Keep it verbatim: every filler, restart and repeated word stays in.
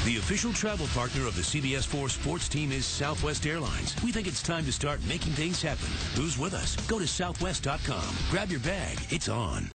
The official travel partner of the C B S four sports team is Southwest Airlines. We think it's time to start making things happen. Who's with us? Go to southwest dot com. Grab your bag. It's on.